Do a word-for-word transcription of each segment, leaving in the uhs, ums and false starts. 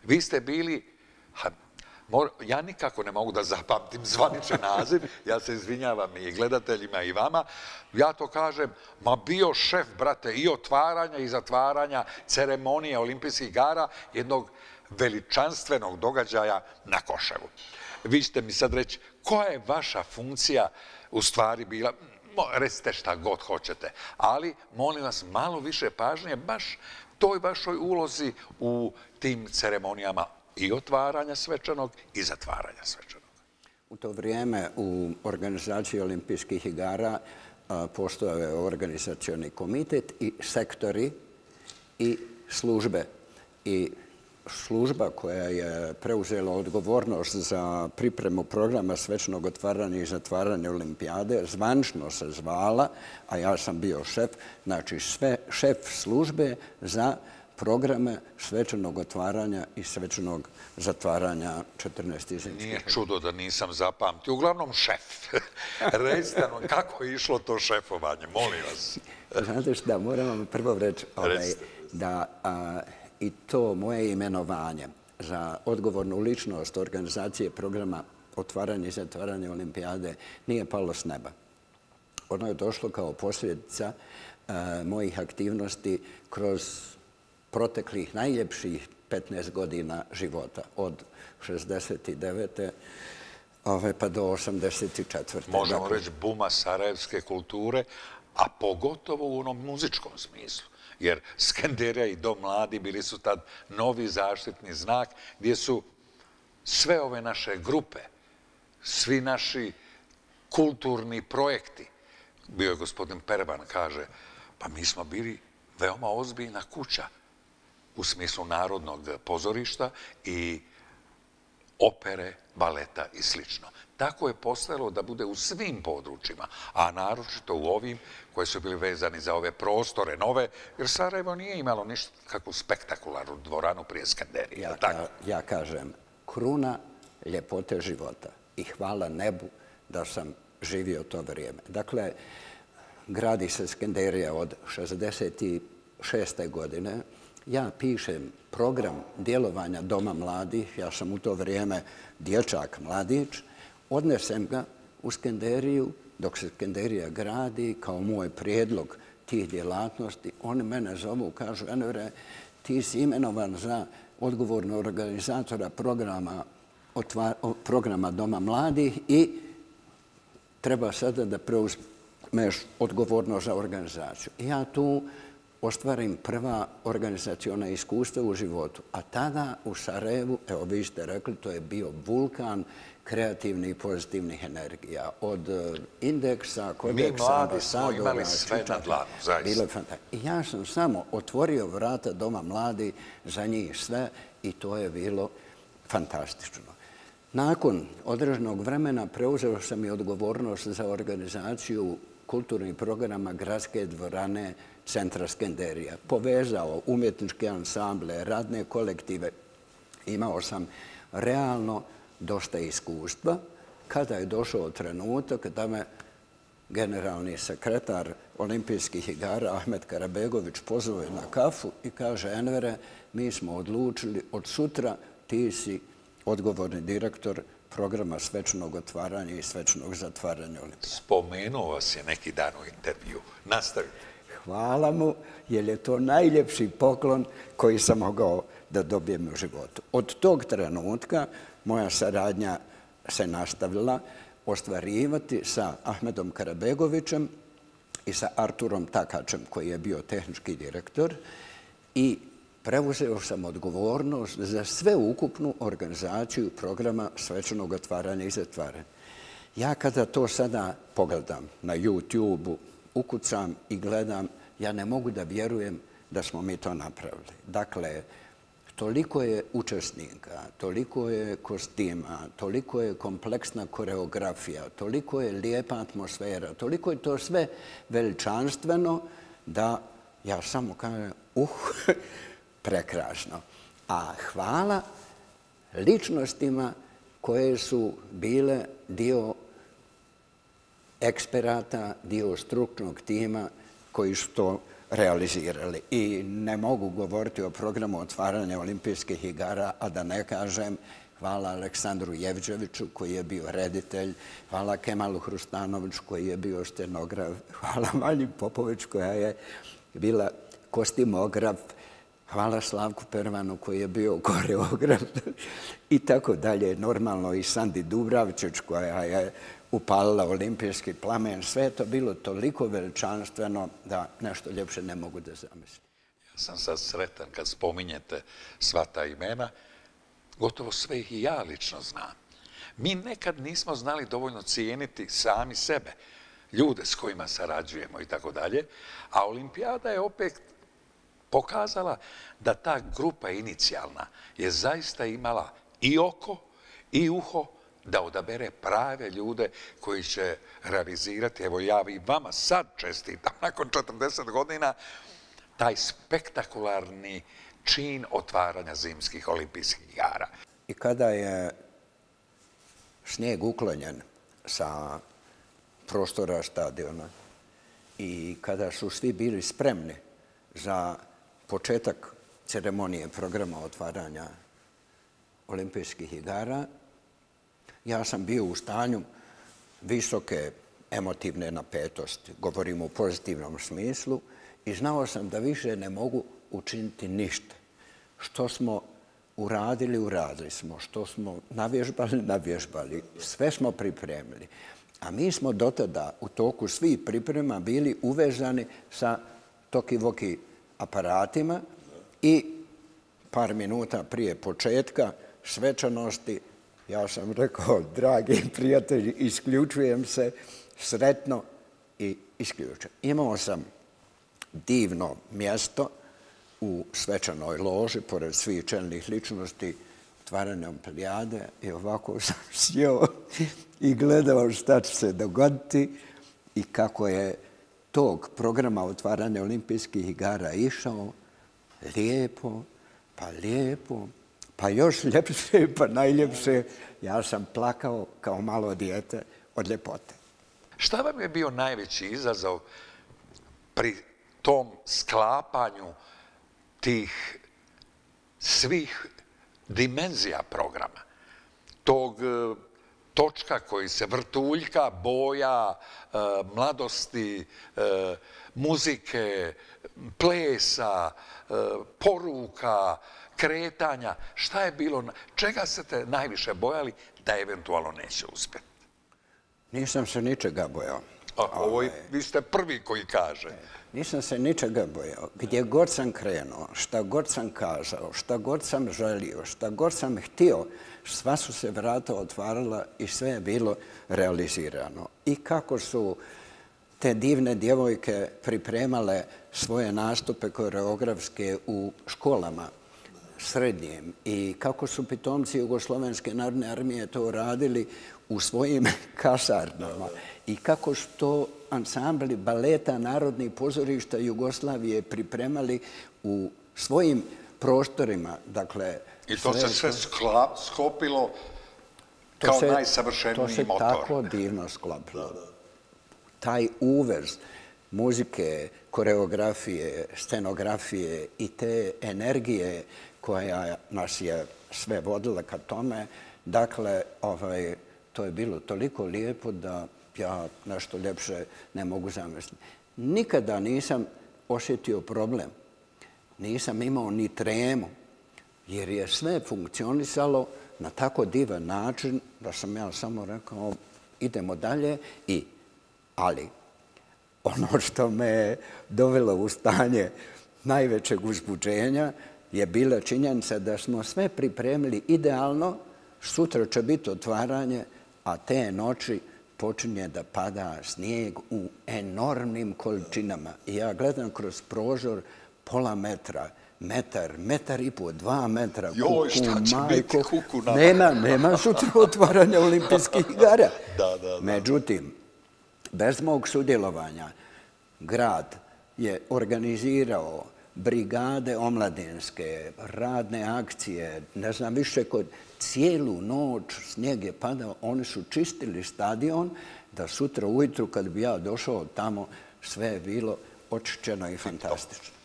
Vi ste bili, ja nikako ne mogu da zapamtim zvaničan naziv, ja se izvinjavam i gledateljima i vama, ja to kažem, ma bio šef, brate, i otvaranja i zatvaranja ceremonije olimpijskih igara, jednog veličanstvenog događaja na Koševu. Vi ćete mi sad reći, koja je vaša funkcija u stvari bila, recite šta god hoćete, ali molim vas malo više pažnje baš toj vašoj ulozi u tim ceremonijama i otvaranja svečanog i zatvaranja svečanog. U to vrijeme u organizaciji olimpijskih igara postojao je organizacioni komitet i sektori i službe. I služba koja je preuzela odgovornost za pripremu programa svečanog otvaranja i zatvaranja olimpijade zvanično se zvala, a ja sam bio šef, znači šef službe za programe svečanog otvaranja i svečanog zatvaranja četrnaest zimskih. Nije čudo da nisam zapamtio. Uglavnom šef. Recite nam kako je išlo to šefovanje, molim vas. Znate šta, moram vam prvo reći da i to moje imenovanje za odgovornu ličnost organizacije programa otvaranja i zatvaranja olimpijade nije palo s neba. Ono je došlo kao posljedica mojih aktivnosti kroz proteklih najljepših petnaest godina života, od šezdeset devete pa do osamdeset četvrte Možemo reći buma sarajevske kulture, a pogotovo u onom muzičkom smislu. Jer Skenderija i Dom mladi bili su tad novi zaštitni znak gdje su sve ove naše grupe, svi naši kulturni projekti, bio je gospodin Perban, kaže, pa mi smo bili veoma ozbiljna kuća u smislu narodnog pozorišta i opere, baleta i slično. Tako je postojalo da bude u svim područjima, a naročito u ovim koji su bili vezani za ove prostore nove, jer Sarajevo nije imalo ništa kakvu spektakularnu dvoranu prije Skenderije. Ja kažem, kruna ljepote života i hvala nebu da sam živio to vrijeme. Dakle, gradi se Skenderija od šezdeset šeste godine. Ja pišem program djelovanja Doma mladih, ja sam u to vrijeme dječak mladić, odnesem ga u Skenderiju, dok se Skenderija gradi kao moj prijedlog tih djelatnosti. Oni mene zovu, kažu, Envere, ti si imenovan za odgovornog organizatora programa Doma mladih i treba sada da preuzmeš odgovornost za organizaciju. Ja tu ostvarim prva organizaciona iskustva u životu. A tada u Sarajevu, evo vi ste rekli, to je bio vulkan kreativnih i pozitivnih energija. Od indeksa, kodeksa, ambasadora. Mi mladi smo imali sve na dlanu, zaista. I ja sam samo otvorio vrata Doma mladi za njih sve i to je bilo fantastično. Nakon određenog vremena preuzeo sam i odgovornost za organizaciju kulturnih programa Gradske dvorane centra Skenderija. Povezao umjetničke ansamble, radne kolektive. Imao sam realno dosta iskustva. Kada je došao trenutak da me generalni sekretar olimpijskih igara Ahmet Karabegović pozove na kafu i kaže, Envere, mi smo odlučili od sutra ti si odgovorni direktor programa svečanog otvaranja i svečanog zatvaranja olimpijade. Spomenuo vas je neki dan u intervju. Nastavite. Hvala mu, jer je to najljepši poklon koji sam mogao da dobijem u životu. Od tog trenutka moja saradnja se nastavila ostvarivati sa Ahmetom Karabegovićem i sa Arturom Takačem, koji je bio tehnički direktor, i preuzeo sam odgovornost za sveukupnu organizaciju programa svečanog otvaranja i zatvaranja. Ja kada to sada pogledam na YouTube-u, ukucam i gledam, ja ne mogu da vjerujem da smo mi to napravili. Dakle, toliko je učesnika, toliko je kostima, toliko je kompleksna koreografija, toliko je lijepa atmosfera, toliko je to sve veličanstveno da ja samo kažem, uh, prekrasno. A hvala ličnostima koje su bile dio eksperata, dio stručnog tima koji su to realizirali. I ne mogu govoriti o programu otvaranja olimpijskih igara, a da ne kažem hvala Aleksandru Jevđeviću koji je bio reditelj, hvala Kemalu Hrustanoviću koji je bio stenograf, hvala Malji Popović koja je bila kostimograf, hvala Slavku Pervanu koji je bio koreograf i tako dalje. Normalno i Sandi Dubravčić koja je upalila olimpijski plamen. Sve je to bilo toliko veličanstveno da nešto ljepše ne mogu da zamislim. Ja sam sad sretan kad spominjete sva ta imena. Gotovo sve ih i ja lično znam. Mi nekad nismo znali dovoljno cijeniti sami sebe, ljude s kojima sarađujemo i tako dalje, a olimpijada je opet pokazala da ta grupa inicijalna je zaista imala i oko i uho da odabere prave ljude koji će realizirati, evo ja i vama sad čestitam, nakon četrdeset godina, taj spektakularni čin otvaranja zimskih olimpijskih igara. I kada je snijeg uklonjen sa prostora stadiona i kada su svi bili spremni za početak ceremonije programa otvaranja olimpijskih igara, ja sam bio u stanju visoke emotivne napetosti, govorim u pozitivnom smislu, i znao sam da više ne mogu učiniti ništa. Što smo uradili, uradili smo. Što smo navježbali, navježbali. Sve smo pripremili. A mi smo do tada u toku svih priprema bili uvezani sa toki-voki aparatima i par minuta prije početka svečanosti ja sam rekao, dragi prijatelji, isključujem se, sretno i isključujem. Imao sam divno mjesto u svečanoj loži, pored svih čelnih ličnosti, otvaranja Olimpijade, i ovako sam sjeo i gledao šta će se dogoditi i kako je tog programa otvaranja olimpijskih igara išao, lijepo, pa lijepo, pa još ljepše, pa najljepše. Ja sam plakao kao malo dijete od ljepote. Šta vam je bio najveći izazov pri tom sklapanju tih svih dimenzija programa? Tog točka koji se vrtuljka, boja, mladosti, muzike, plesa, poruka, kretanja. Šta je bilo, čega ste te najviše bojali da eventualno neće uspjeti? Nisam se ničega bojao. Ovo vi ste prvi koji kaže. Nisam se ničega bojao. Gdje god sam krenuo, šta god sam kazao, šta god sam želio, šta god sam htio, sva su se vrata otvarala i sve je bilo realizirano. I kako su te divne djevojke pripremale svoje nastupe koreografske u školama srednjim i kako su pitomci Jugoslovenske narodne armije to radili u svojim kasarnama i kako su to ansambli baleta Narodnih pozorišta Jugoslavije pripremali u svojim prostorima. Dakle, i to se sve sklopilo kao najsavršeniji motor. To se tako divno sklopilo. Taj uvez muzike, koreografije, scenografije i te energije koja nas je sve vodila ka tome, dakle, to je bilo toliko lijepo da ja nešto ljepše ne mogu zamisliti. Nikada nisam osjetio problem. Nisam imao ni tremu, jer je sve funkcionisalo na tako divan način da sam ja samo rekao idemo dalje i ali ono što me je dovelo u stanje najvećeg uzbuđenja je bila činjenica da smo sve pripremili idealno, sutra će biti otvaranje, a te noći počinje da pada snijeg u enormnim količinama. I ja gledam kroz prozor pola metra, metar, metar i po, dva metra. Joj, šta će biti kuku nama? Nema, nema sutra otvaranja olimpijskih igara. Međutim, bez mog sudjelovanja, grad je organizirao brigade omladinske, radne akcije, ne znam više, kod cijelu noć snijeg je padao, oni su čistili stadion da sutra ujutru kad bi ja došao tamo sve je bilo očišćeno i fantastično.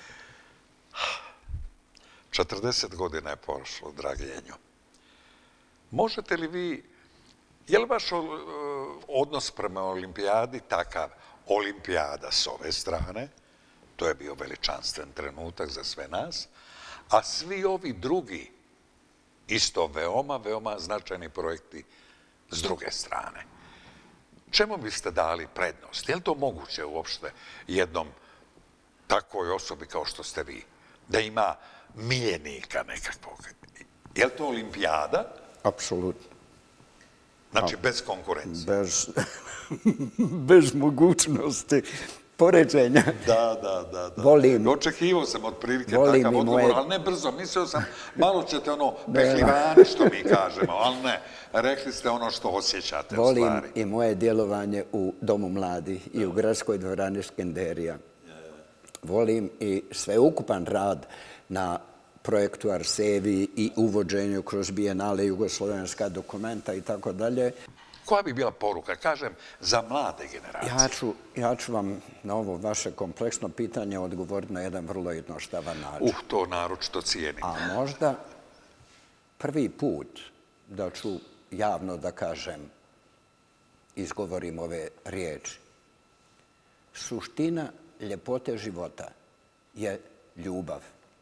četrdeset godina je prošlo, dragi Enjo. Možete li vi, je li vaš odnos prema olimpijadi takav? Olimpijada s ove strane, to je bio veličanstven trenutak za sve nas, a svi ovi drugi, isto veoma, veoma značajni projekti s druge strane. Čemu biste dali prednost? Je li to moguće uopšte jednom takvoj osobi kao što ste vi, da ima miljenika nekakvog? Je li to olimpijada? Apsolutno. Znači, bez konkurencije? Bez, bez mogućnosti poređenja. Da, da, da. da. Volim, Očekivao sam otprilike volim takav i odgovor, moje- ali ne brzo. Mislio sam, malo ćete ono pehljivani, što mi kažemo, ali ne. Rekli ste ono što osjećate u volim stvari. i moje djelovanje u Domu mladih i u gradskoj dvorani Skenderija. Volim i sveukupan rad na projektu Arsevi i uvođenju kroz Bijenale jugoslovenska dokumenta i tako dalje. Koja bi bila poruka, kažem, za mlade generacije? Ja ću, ja ću vam na ovo vaše kompleksno pitanje odgovoriti na jedan vrlo jednostavan način. Uh, to naročito cijenim. A možda prvi put da ću javno da kažem, izgovorim ove riječi. Suština ljepote života je ljubav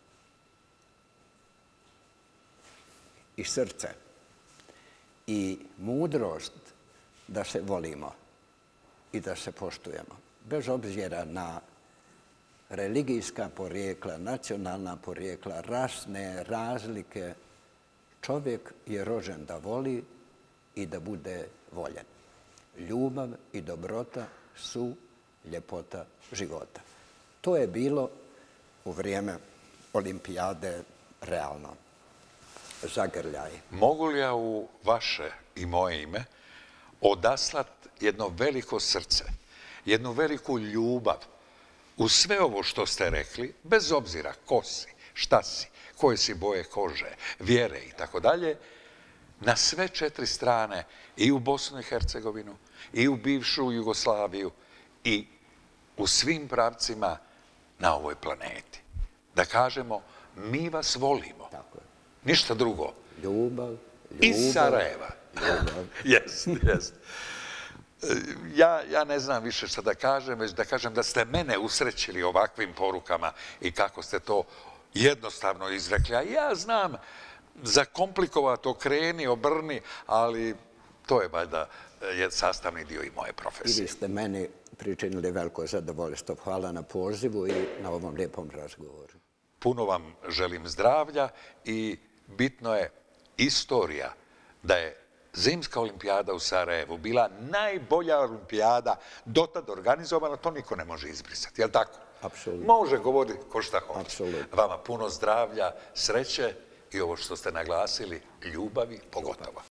i srce i mudrost da se volimo i da se poštujemo. Bez obzira na religijska porijekla, nacionalna porijekla, rasne razlike, čovjek je rođen da voli i da bude voljen. Ljubav i dobrota su ljepota života. To je bilo u vrijeme olimpijade realno. Zagrljaj. Mogu li ja u vaše i moje ime odaslat jedno veliko srce, jednu veliku ljubav u sve ovo što ste rekli, bez obzira ko si, šta si, koje si boje kože, vjere i tako dalje, na sve četiri strane, i u Bosnu i Hercegovinu, i u bivšu Jugoslaviju, i u svim pravcima na ovoj planeti. Da kažemo, mi vas volimo. Tako je. Ništa drugo. Ljubav, ljubav. Iz Sarajeva. Ljubav. Jest, jest. Ja, ja ne znam više šta da kažem, već da kažem da ste mene usrećili ovakvim porukama i kako ste to jednostavno izrekli. A ja znam za komplikovato kreni, obrni, ali to je valjda je sastavni dio i moje I profesije. vi ste meni pričinili veliko zadovoljstvo. Hvala na pozivu i na ovom lijepom razgovoru. Puno vam želim zdravlja i bitno je istorija da je Zimska olimpijada u Sarajevu bila najbolja olimpijada dotad organizovana, to niko ne može izbrisati, je li tako? Apsolutno. Može govoriti ko šta hoće. Apsolutno. Vama puno zdravlja, sreće i ovo što ste naglasili, ljubavi pogotovo.